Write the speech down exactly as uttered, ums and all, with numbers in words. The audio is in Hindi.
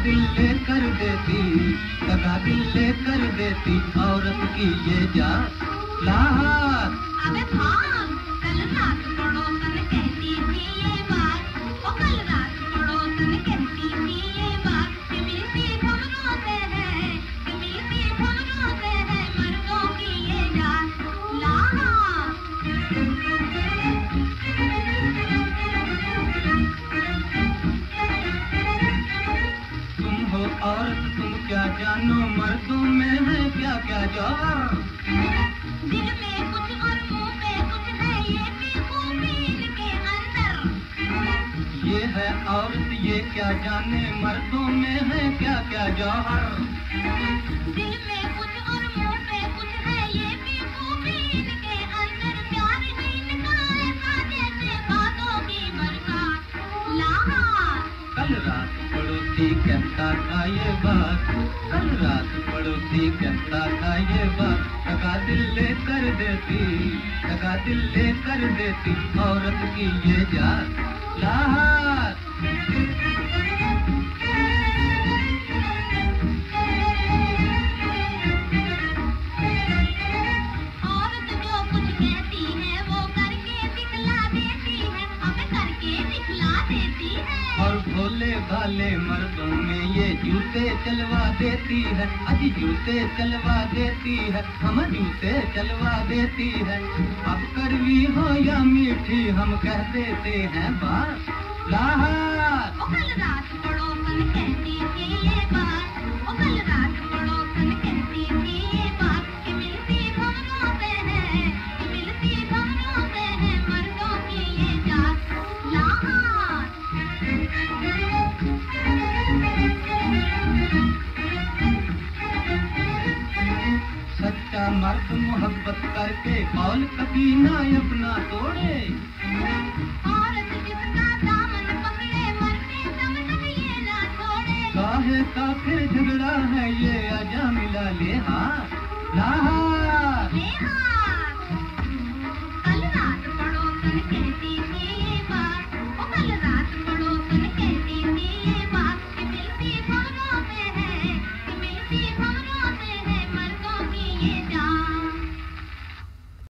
दिल ले कर देती, दगा दिल ले कर देती औरत की ये जात। लाहौर अबे भाग, कल रात पड़ोसन कहती थी ये बात, ओ कल रात पड़ोसन कहती थी ये बात, कि मिलती खबरों से है, कि मिलती खबरों से है मर्दों की ये जात। लाहौर तुम हो औरत, तुम क्या जानो मर्दों में है क्या क्या जौहर। दिल में कुछ और मुंह पे कुछ है ये बेखूबी इनके अंदर। ये है औरत ये क्या जाने मर्दों में है क्या क्या जौहर। दिल में कुछ और मुंह पे कुछ है ये बेखूबी इनके अंदर, प्यार है इनका ऐसा जैसे बातों की बरसात। लाहौर कल रात पड़ोसी कहता था ये बात, कल रात पड़ोसी कहता था ये बात, दगा दिल ले कर देती, दगा दिल ले कर देती औरत की ये जात। लाहौर औरत जो कुछ कहती है वो करके दिखला देती है, हमें करके दिखला देती है। और भोले भाले मर्दों में ये जूते चलवा देती है, अजी जूते चलवा देती है, हम जूते चलवा देती है। अब कड़वी हो या मीठी हम कह देते हैं बात। लाहौर ओ कल रात पड़ोसन कहती थी ये बात, ओ कल रात पड़ोसन कहती थी ये बात, कि मिलती खबरों से है, कि मिलती खबरों से है मर्दों की ये जात। लाहौर सच्चा मर्द मोहब्बत करके कौल कभी ना अपना तोड़े। औरत जिसका दामन पकड़े मरते दम तक ये ना छोड़े। काहे का फिर झगड़ा है ये आजा मिला ले हाथ। लाहौर ले हाथ, कल रात पड़ोसन कहती